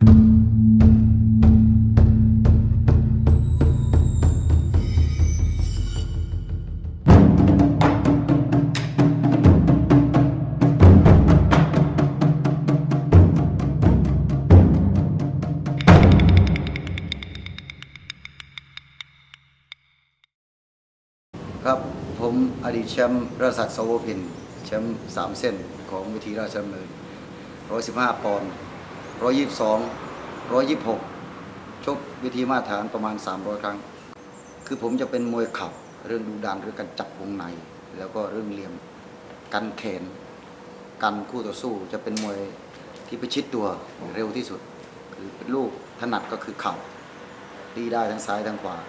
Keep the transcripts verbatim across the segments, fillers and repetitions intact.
ครับผมอดีตแชมป์ราชศักดิ์ สวพินแชมป์สามเส้นของวิธีราชดำเนินร้อยสิบห้าปอนด์ร้อยยี่สิบสองร้อยยี่สิบหกชกวิธีมาตรฐานประมาณสามร้อยครั้งคือผมจะเป็นมวยเข่าเรื่องดูดันเรื่องการจับวงในแล้วก็เรื่องเหลี่ยมกันแขนกันคู่ต่อสู้จะเป็นมวยที่ประชิดตัวเร็วที่สุดคือเป็นลูกถนัดก็คือเข่าตีได้ทั้งซ้ายทั้งขวา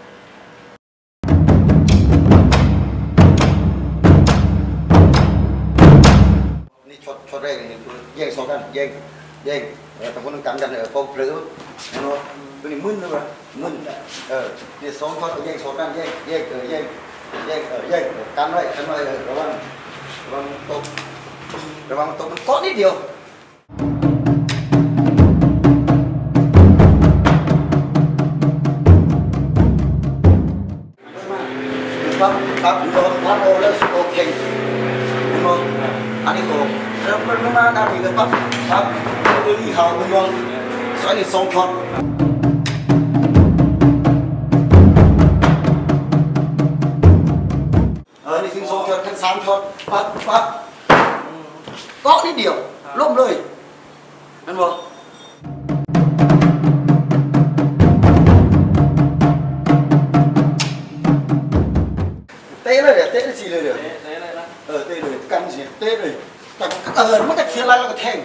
ช็อตช็อตแรกนี่แย่งสองกันแย่งแย่งแต่คนกันกันเออพอเผลอเห็นไหมตัวนี้มึนเลยว่ะมึนเออเนี่ยสองช็อตแย่งสองกันแย่งแย่งเออแย่งแย่งเออแย่งกันไว้กันไว้เออระวังระวังตกระวังตกมันเกาะนิดเดียวครับครับโดนพันโอแล้วโอเคอันนี้โอ้แล้วมันมาหน้าที่กันปั๊บครับเรื่องที่เขาเป็นยังสายนี่สองช็อตเออนี่ถึงสองช็อตทั้งสามช็อตปั๊บปั๊บเกาะนิดเดียวล้มเลยนั่นบ่เตะเลยเดี๋ยวเตะได้สี่เลยเดี๋ยวเออเตะเลยกันสิเตะเลยแต่เออมันจะเสียอะไรแล้วก็แทง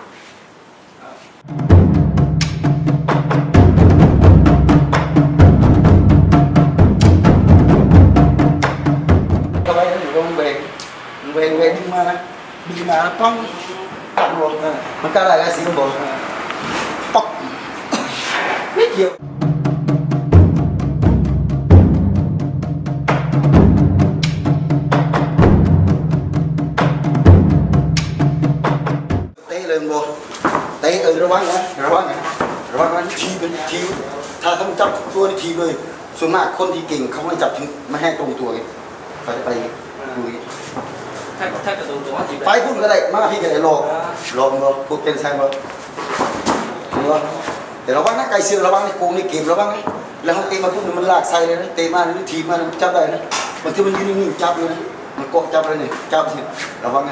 ทำไมถึงอยู่ตรงเบรกเบรกเบรกดึงมานะดึงมาปั้งตัดลงมันก็อะไรกันสิบอกป๊อกนิดเดียวเตะเออระวังนะระวังนะระวังนะทีเป็นทีถ้าเขาจับตัวนี่ทีเลยส่วนมากคนที่เก่งเขาไม่จับถึงไม่ให้ตรงตัวไงเขาจะไปดูถ้าถ้ากระดูกตัวไปพูดก็ได้มาพี่ก็ได้รอรอมาพูดเป็นแซงมาแต่ระวังนะไก่เสือระวังในโกงในเกมระวังนะแล้วเขาเตะมาพูดมันลากใส่เลยนะเตะมานี่ทีมาจับได้นะบางทีมันยืนนิ่งๆจับเลยนะมันเกาะจับเลยนี่จับสิระวังไง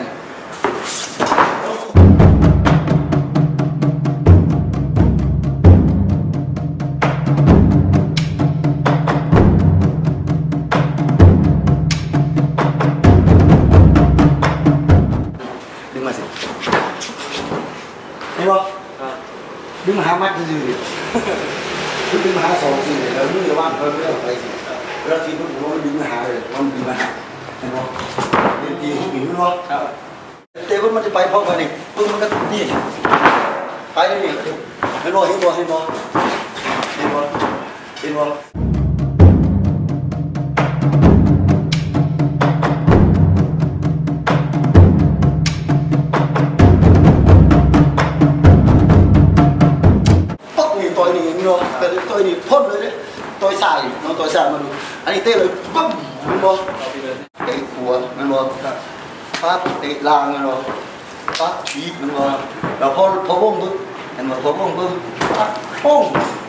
เห็นป่ะดึงมาหามัดซื่อๆดึงมาหาสองสิแล้วดึงจะว่างเพิ่มเรื่องอะไรสิแล้วทีนู้นผมดึงมาหาเลยมันดึงมาหาเห็นป่ะเดี๋ยวทีผมหนีไม่รอดเตะมันจะไปพร้อมกันนี่ปุ๊บมันก็นี่ไปเลยนี่เห็นป่ะเห็นป่ะเห็นป่ะเห็นป่ะเห็นป่ะตัวนี้นี่เนาะแต่ตัวนี้พ่นเลยเนี่ยตัวใส่เนาะตัวใส่มาดูอันนี้เตะเลยปุ๊บมันบ่เตะหัวมันบ่ปั๊บเตะลางมันบ่ปั๊บบีบมันบ่แล้วพอพอวงปุ๊บเห็นบ่พอวงปุ๊บปั๊บปุ้ง